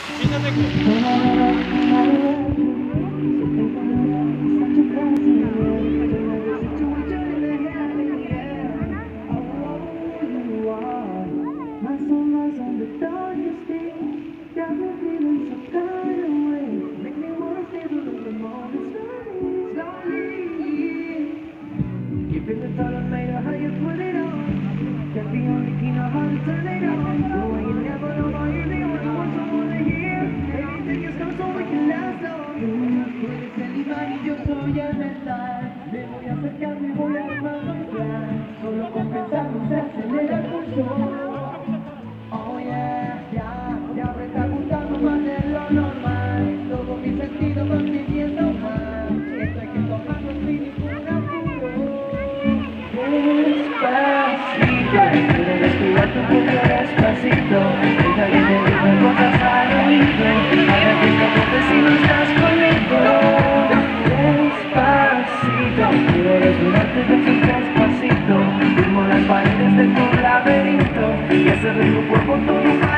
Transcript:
Fíjate que... Yo soy el mental, me voy a acercar, me voy a armar un plan. Solo con pensarlo se acelera el pulso. Oh yeah, ya me está gustando más de lo normal. Todos mis sentidos van pidiendo más. Esto hay que tomarlo sin ningún apuro. Despacito, quiero respirar tu cuello despacito. Deja que te diga cosas al oído. Ahora que escapas si no estás conmigo. Despacito, quiero respirarte besos despacito. Firmo las paredes de tu laberinto y hacer de tu cuerpo todo más.